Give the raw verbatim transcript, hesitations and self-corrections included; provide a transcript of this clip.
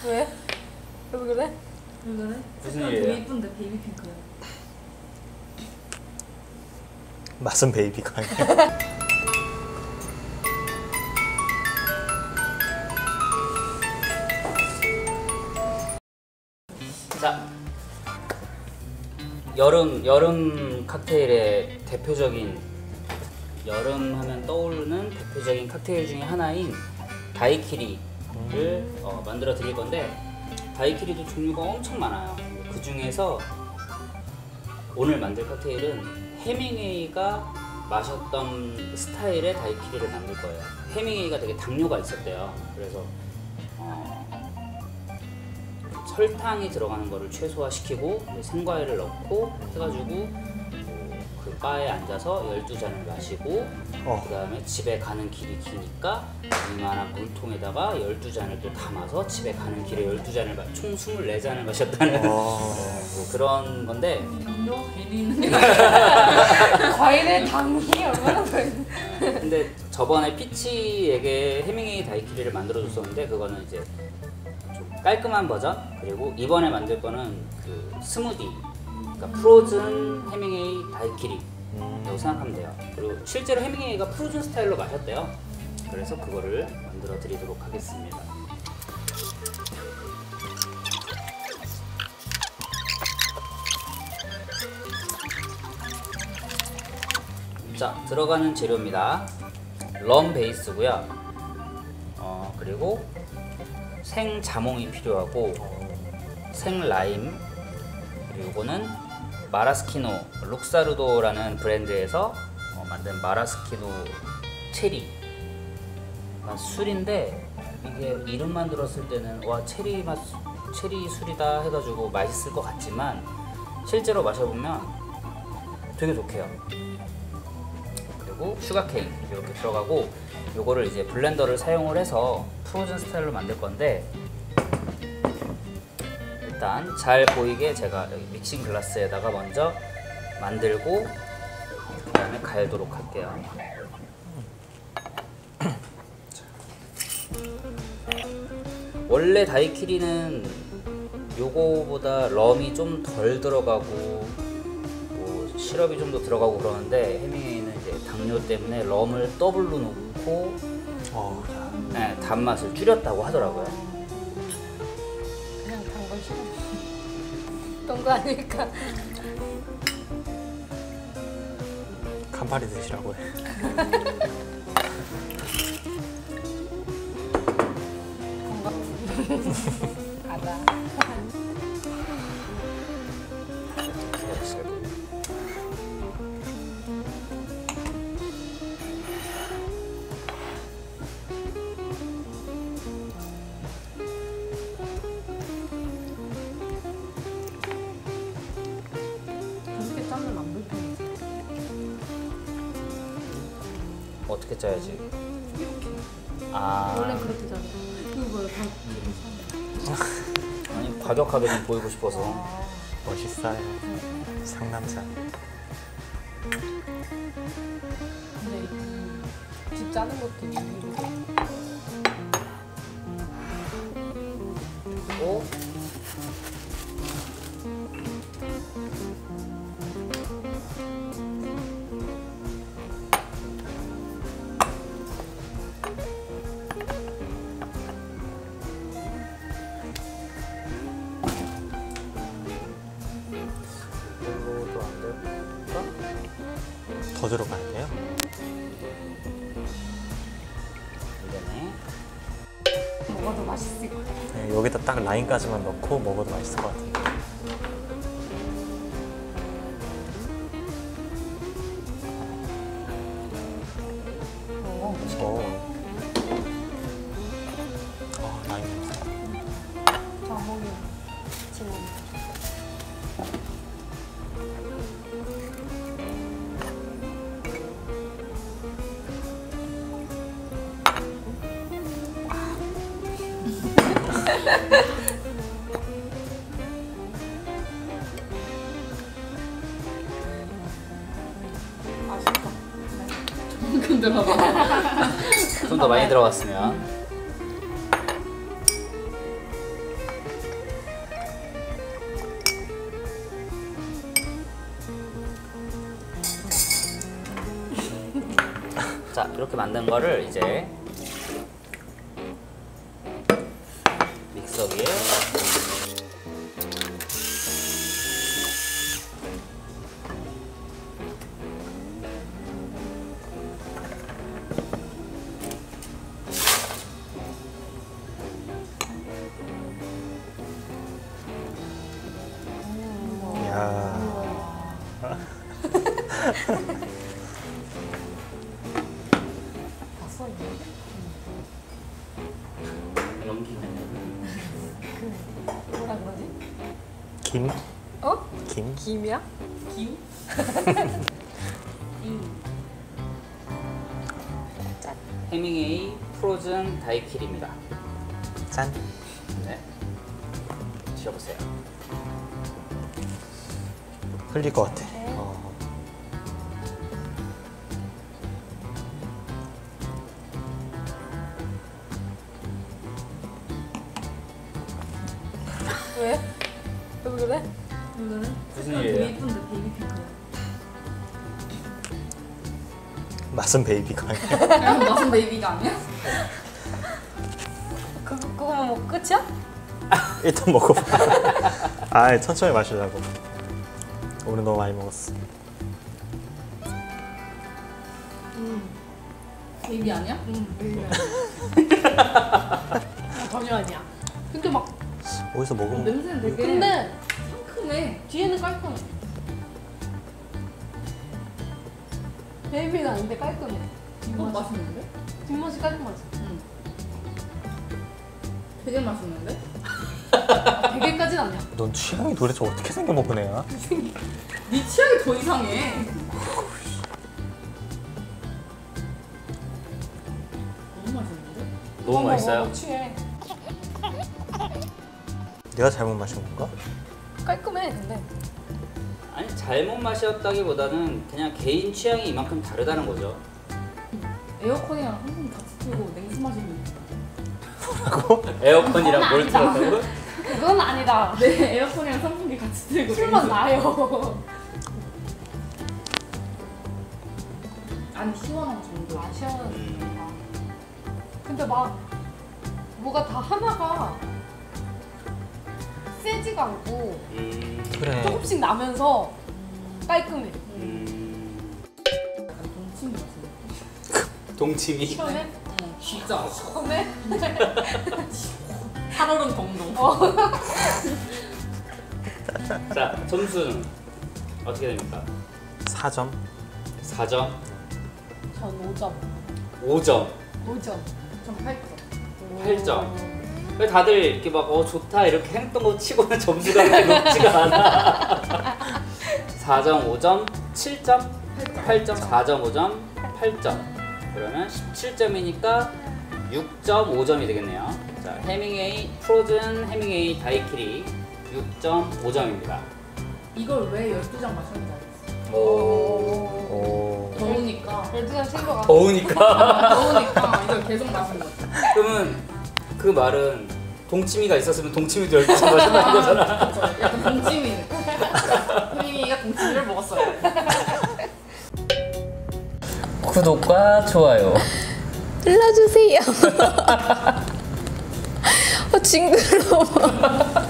왜? 왜 그래? 왜 그래? 무슨 색깔 일이에요? 되게 이쁜데 베이비 핑크야. 맛은 베이비가 아니야. 자, 여름 여름 칵테일의 대표적인 여름 하면 떠오르는 대표적인 칵테일 중에 하나인 다이키리를 어, 만들어 드릴 건데 다이키리도 종류가 엄청 많아요. 그 중에서 오늘 만들 칵테일은 해밍웨이가 마셨던 스타일의 다이키리를 만들 거예요. 해밍웨이가 되게 당뇨가 있었대요. 그래서 어, 설탕이 들어가는 거를 최소화시키고 생과일을 넣고 해가지고 그 바에 앉아서 열두 잔을 마시고 어. 그 다음에 집에 가는 길이 기니까 이만한 물통에다가 열두 잔을 또 담아서 집에 가는 길에 열두 잔을 마, 총 스물네 잔을 마셨다는 어. 뭐 그런 건데 당뇨 괜히 있는 게 과일에 당이 얼마나 많이. 근데 저번에 피치에게 해밍웨이 다이키리를 만들어줬었는데 그거는 이제 좀 깔끔한 버전, 그리고 이번에 만들 거는 그 스무디, 그러니까 프로즌 해밍웨이 다이키리 라고 생각하면 돼요. 그리고 실제로 해밍웨이가 프로즌 스타일로 마셨대요. 그래서 그거를 만들어 드리도록 하겠습니다. 자, 들어가는 재료입니다. 럼 베이스고요. 어, 그리고 생 자몽이 필요하고 생 라임, 그리고 이거는 마라스키노 룩사르도라는 브랜드에서 어, 만든 마라스키노 체리 맛 술인데, 이게 이름만 들었을 때는 와 체리 맛 체리 술이다 해가지고 맛있을 것 같지만 실제로 마셔보면 되게 독해요. 그리고 슈가케인 이렇게 들어가고, 요거를 이제 블렌더를 사용을 해서 프로즌 스타일로 만들 건데, 일단 잘 보이게 제가 여기 믹싱 글라스에다가 먼저 만들고 그 다음에 갈도록 할게요. 원래 다이키리는 요거보다 럼이 좀 덜 들어가고 뭐 시럽이 좀 더 들어가고 그러는데, 해밍웨이는 이제 당뇨 때문에 럼을 더블로 넣고 어. 네, 단맛을 줄였다고 하더라고요. 그냥 단 걸 싫어. 떤거 아닐까? 간파리 드시라고 해. 가자. 그렇게 짜면 안 불편해. 어떻게 짜야지? 아, 원래 그렇게 짜요. 이거 뭐야? 다 아니 과격하게 좀 보이고 싶어서. 멋있어요. 상남자. 근데 집 짜는 것도 재미로. 오. 이걸로도 안 될까? 더 들어가야 돼요? 이제네. 먹어도 맛있을 것 같아. 네, 여기다 딱 라인까지만 넣고 먹어도 맛있을 것 같은데. 어, 오. 어, 라인 냄새. 자몽이 지금. 맛있다. 좀 들어봐. 좀 더 많이 들어갔으면. 자, 이렇게 만든 거를 이제 믹서기에 야. 봤어 이거? 넘기면 뭐라 그러지? 김? 어? 김? 김이야? 김? 해밍웨이 프로즌 다이킬입니다. 짠. 네. 드셔보세요. 흘릴 것 같아. 어. 왜? 왜 그래? 이거는 무슨 색깔 일이에요? 되게 예쁜데 베이비 핑크. 맛은 베이비가 아니야. 그냥 맛은 베이비가 아니야? 그, 그거만 먹고 끝이야? 일단 먹어봐. 아, 천천히 마시려고. 오늘 너무 많이 먹었어. 베이비 아니야? 응 베이비야 전혀 아니야. 근데 막 어디서 먹으면 냄새는 되게 근데 상큼해. 뒤에는 깔끔해. 베이비는 아닌데 깔끔해. 이거 맛있는데? 뒷맛이 깔끔하지. 응. 되게 맛있는데? 되게까진 아니야. 넌 취향이 도대체 어떻게 생겨먹은 애야? 네 취향이 더 이상해. 너무 맛있는데? 너무 어머, 맛있어요? 어머, 취해. 내가 잘못 마신 건가? 깔끔해 근데. 아니, 잘못 마셨다기보다는 그냥 개인 취향이 이만큼 다르다는 거죠. 에어컨이랑 한번 같이 틀고 냉수 마시면 에어컨이랑 뭘 틀었다고? 그건 아니다. 네, 에어컨이랑 선풍기 같이 틀고 술만 냉수. 나요. 아니 시원한 정도. 아 시원한. 음. 아. 근데 막 뭐가 다 하나가 세지가 않고 음. 그래. 조금씩 나면서 깔끔해. 음. 약간 동치미 맛있는데. 동치미. 시원해? 어, 진짜. 시원해? 살얼음 동동. 어. 자, 점수는 어떻게 됩니까? 사 점. 사 점, 전 오 점. 오 점, 오 점. 전 팔 점. 팔 점. 왜 다들 이렇게 막 어 좋다 이렇게 했던 거 치고는 점수가 그렇게 높지가 않아. 사 점, 오 점, 칠 점, 팔 점, 사 점, 오 점, 팔 점. 그러면 십칠 점이니까 육 점 오 점이 되겠네요. 자, 해밍웨이 프로즌 해밍웨이 다이키리 육 점 오 점입니다. 이걸 왜 열두 장 마셨는지 알겠어. 오. 오. 더우니까. 열두 장 챙겨가. 더우니까. 더우니까 이걸 계속 마신 거지. 그러면 그 말은 동치미가 있었으면 동치미도 열두 점 마신다는 거잖아. 그래서 약간 동치미. 혜민이가 동치미를 먹었어요. 구독과 좋아요. 눌러주세요. 어, 징그러워.